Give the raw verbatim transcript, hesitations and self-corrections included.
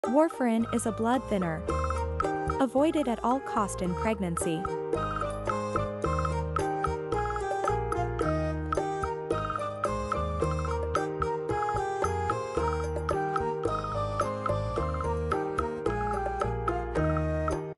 Warfarin is a blood thinner. Avoid it at all cost in pregnancy.